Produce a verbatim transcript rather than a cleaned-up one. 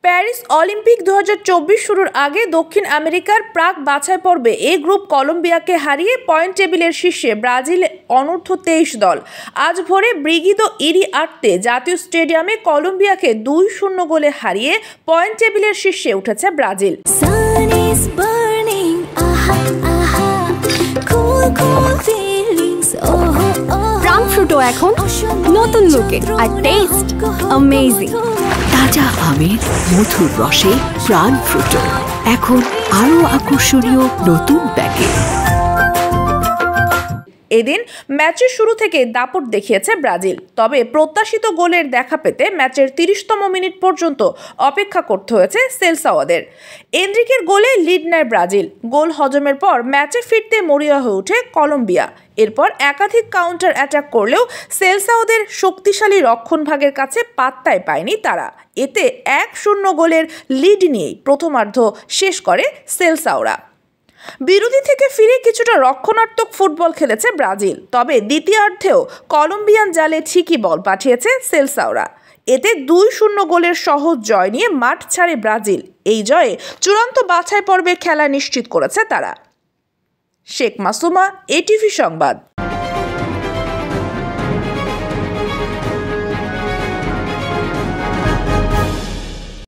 Paris Olympic দু হাজার চব্বিশ শুরুর আগে দক্ষিণ আমেরিকার প্রাক বাছাই পর্বে এ গ্রুপ কলম্বিয়াকে হারিয়ে পয়েন্ট টেবিলের শীর্ষে ব্রাজিল অনূর্ধ্ব তেইশ দল। আজ ভোরে ব্রিগিদো ইরিআর্তে জাতীয় স্টেডিয়ামে কলম্বিয়াকে দুই শূন্য গোলে হারিয়ে পয়েন্ট টেবিলের শীর্ষে উঠেছে ব্রাজিল। ফ্রুটো এখন নতুন লুকে আর টেস্ট অ্যামেজিং। তাজা আমের মধুর রসে প্রাণ ফ্রুটো এখন আরো আকর্ষণীয় নতুন প্যাকেট। এদিন ম্যাচের শুরু থেকে দাপট দেখিয়েছে ব্রাজিল, তবে প্রত্যাশিত গোলের দেখা পেতে ম্যাচের তিরিশতম মিনিট পর্যন্ত অপেক্ষা করতে হয়েছে সেলসাওদের। এনরিকের গোলে লিড নেয় ব্রাজিল। গোল হজমের পর ম্যাচে ফিরতে মরিয়া হয়ে ওঠে কলম্বিয়া। এরপর একাধিক কাউন্টার অ্যাটাক করলেও সেলসাওদের শক্তিশালী রক্ষণভাগের কাছে পাত্তাই পায়নি তারা। এতে এক শূন্য গোলের লিড নিয়েই প্রথমার্ধ শেষ করে সেলসাওরা। বিরতি থেকে ফিরে কিছুটা রক্ষণাত্মক ফুটবল খেলেছে ব্রাজিল, তবে দ্বিতীয়ার্ধেও কলম্বিয়ান জালে ঠিকই বল পাঠিয়েছে সেলসাওরা। এতে দুই শূন্য গোলের সহজ জয় নিয়ে মাঠ ছাড়ে ব্রাজিল। এই জয়ে চূড়ান্ত বাছাই পর্বে খেলা নিশ্চিত করেছে তারা। শেখ মাসুমা, এটিভি সংবাদ।